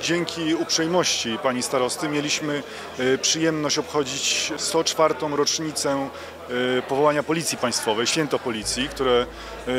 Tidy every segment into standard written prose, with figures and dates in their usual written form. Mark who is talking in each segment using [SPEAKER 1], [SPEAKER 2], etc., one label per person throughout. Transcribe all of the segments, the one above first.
[SPEAKER 1] dzięki uprzejmości pani starosty mieliśmy przyjemność obchodzić 104. rocznicę powołania Policji Państwowej, Święto Policji, które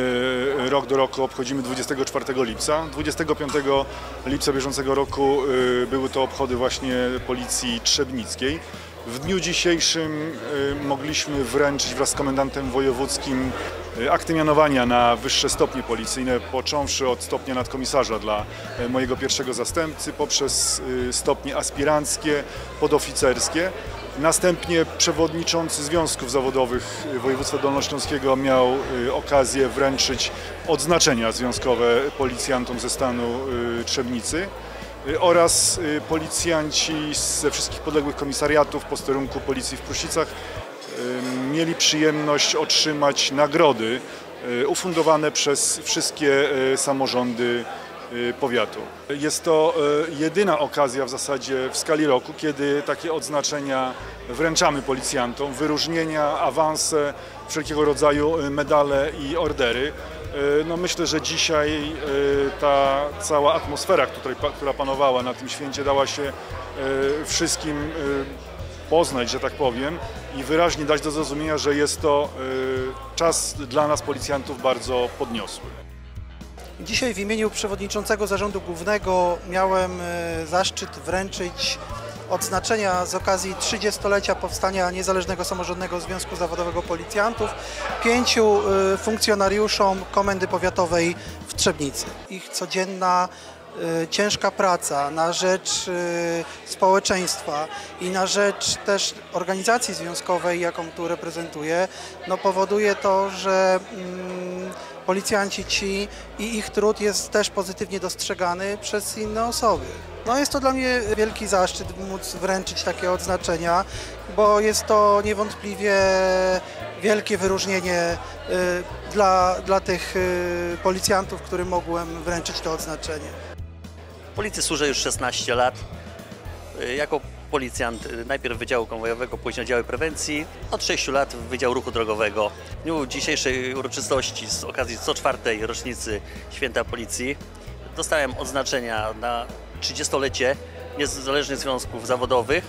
[SPEAKER 1] rok do roku obchodzimy 24 lipca. 25 lipca bieżącego roku były to obchody właśnie Policji Trzebnickiej. W dniu dzisiejszym mogliśmy wręczyć wraz z komendantem wojewódzkim akty mianowania na wyższe stopnie policyjne, począwszy od stopnia nadkomisarza dla mojego pierwszego zastępcy, poprzez stopnie aspiranckie, podoficerskie. Następnie przewodniczący Związków Zawodowych Województwa Dolnośląskiego miał okazję wręczyć odznaczenia związkowe policjantom ze stanu Trzebnicy oraz policjanci ze wszystkich podległych komisariatów posterunku Policji w Pruszcicach mieli przyjemność otrzymać nagrody ufundowane przez wszystkie samorządy powiatu. Jest to jedyna okazja w zasadzie w skali roku, kiedy takie odznaczenia wręczamy policjantom, wyróżnienia, awanse, wszelkiego rodzaju medale i ordery. No myślę, że dzisiaj ta cała atmosfera, która panowała na tym święcie, dała się wszystkim poznać, że tak powiem, i wyraźnie dać do zrozumienia, że jest to czas dla nas policjantów bardzo podniosły.
[SPEAKER 2] Dzisiaj w imieniu przewodniczącego Zarządu Głównego miałem zaszczyt wręczyć odznaczenia z okazji 30-lecia powstania Niezależnego Samorządnego Związku Zawodowego Policjantów 5 funkcjonariuszom Komendy Powiatowej w Trzebnicy. Ich codzienna ciężka praca na rzecz społeczeństwa i na rzecz też organizacji związkowej, jaką tu reprezentuję, no powoduje to, że policjanci ci i ich trud jest też pozytywnie dostrzegany przez inne osoby. No jest to dla mnie wielki zaszczyt móc wręczyć takie odznaczenia, bo jest to niewątpliwie wielkie wyróżnienie dla tych policjantów, którym mogłem wręczyć to odznaczenie.
[SPEAKER 3] W Policji służę już 16 lat. Jako policjant najpierw Wydziału Konwojowego, później Oddziału Prewencji, od 6 lat Wydziału Ruchu Drogowego. W dniu dzisiejszej uroczystości z okazji 104. rocznicy Święta Policji dostałem odznaczenia na 30-lecie Niezależnych Związków Zawodowych,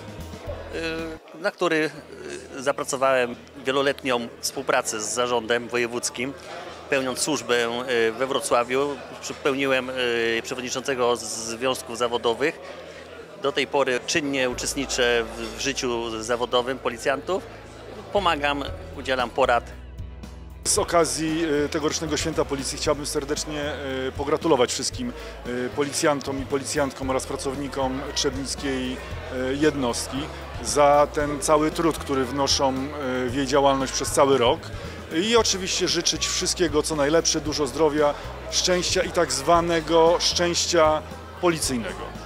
[SPEAKER 3] na który zapracowałem wieloletnią współpracę z zarządem wojewódzkim. Pełniąc służbę we Wrocławiu, pełniłem przewodniczącego Związków Zawodowych. Do tej pory czynnie uczestniczę w życiu zawodowym policjantów. Pomagam, udzielam porad.
[SPEAKER 1] Z okazji tegorocznego Święta Policji chciałbym serdecznie pogratulować wszystkim policjantom i policjantkom oraz pracownikom trzebnickiej jednostki za ten cały trud, który wnoszą w jej działalność przez cały rok. I oczywiście życzyć wszystkiego co najlepsze, dużo zdrowia, szczęścia i tak zwanego szczęścia policyjnego.